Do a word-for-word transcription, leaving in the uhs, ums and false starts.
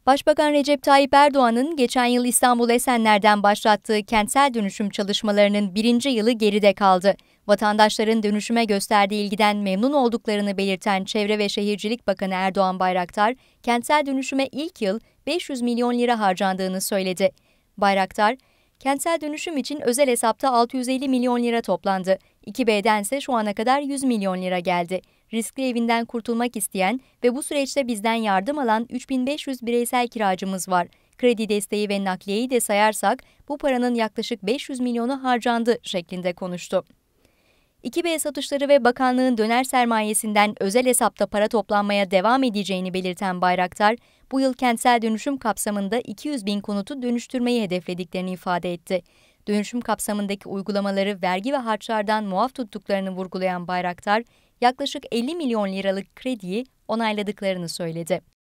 Başbakan Recep Tayyip Erdoğan'ın geçen yıl İstanbul Esenler'den başlattığı kentsel dönüşüm çalışmalarının birinci yılı geride kaldı. Vatandaşların dönüşüme gösterdiği ilgiden memnun olduklarını belirten Çevre ve Şehircilik Bakanı Erdoğan Bayraktar, kentsel dönüşüme ilk yıl beş yüz milyon lira harcandığını söyledi. Bayraktar, kentsel dönüşüm için özel hesapta altı yüz elli milyon lira toplandı. iki B'den ise şu ana kadar yüz milyon lira geldi. Riskli evinden kurtulmak isteyen ve bu süreçte bizden yardım alan üç bin beş yüz bireysel kiracımız var. Kredi desteği ve nakliyeyi de sayarsak bu paranın yaklaşık beş yüz milyonu harcandı şeklinde konuştu. iki B satışları ve bakanlığın döner sermayesinden özel hesapta para toplanmaya devam edeceğini belirten Bayraktar, bu yıl kentsel dönüşüm kapsamında iki yüz bin konutu dönüştürmeyi hedeflediklerini ifade etti. Dönüşüm kapsamındaki uygulamaları vergi ve harçlardan muaf tuttuklarını vurgulayan Bayraktar, yaklaşık elli milyon liralık krediyi onayladıklarını söyledi.